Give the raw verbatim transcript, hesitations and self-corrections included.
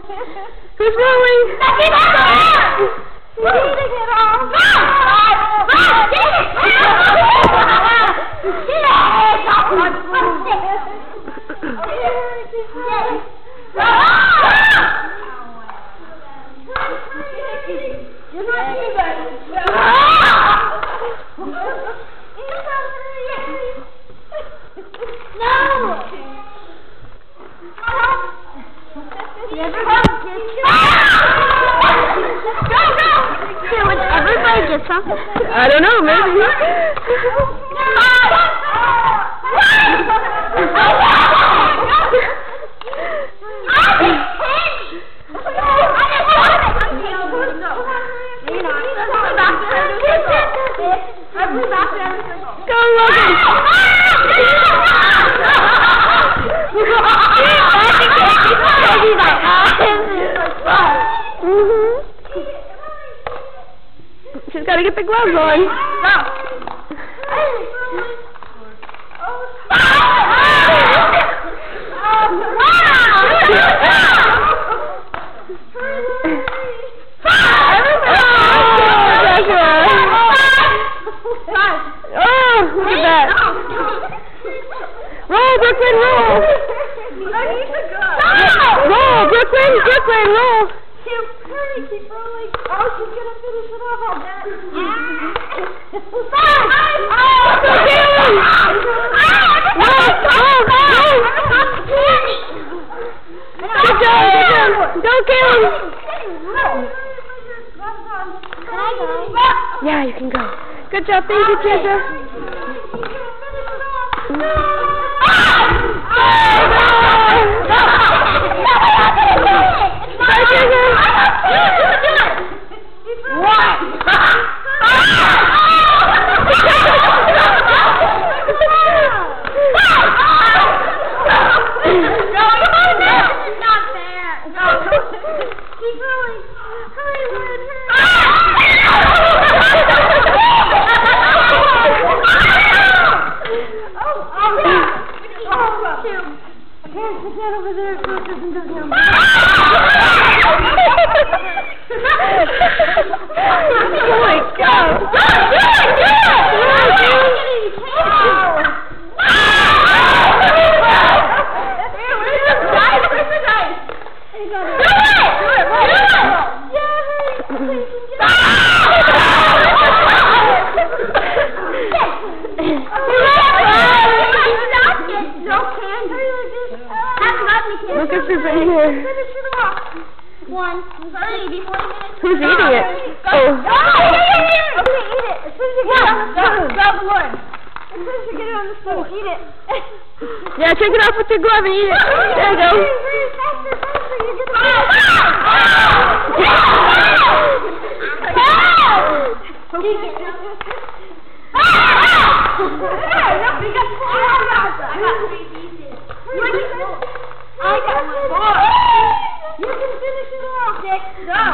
Who's rolling? Keep on! She's eating it all. I don't know, maybe. Go, Logan! She's got to get the gloves on. Stop. Oh, look at that. Roll, Brooklyn, roll. I need to go. Roll, Brooklyn, Brooklyn, roll. Keep, hurry, keep rolling. Oh, she's gonna finish it off on that. Don't kill him! Yeah, you can go. Good job, thank you, Kendra. Over there, so it doesn't go down. Oh my God! Lucas is right here. One. Hurry, before you get it. Who's eating it? Go. Oh. Oh, yeah, yeah, yeah. Okay, eat it. As soon as you get it on the stove. Grab the wood. As soon as you get it on the stove, eat it. Yeah, take it off with your glove and eat it. There you go. Hurry, faster, faster. You get it. I got one. You can finish it off. Six. Go.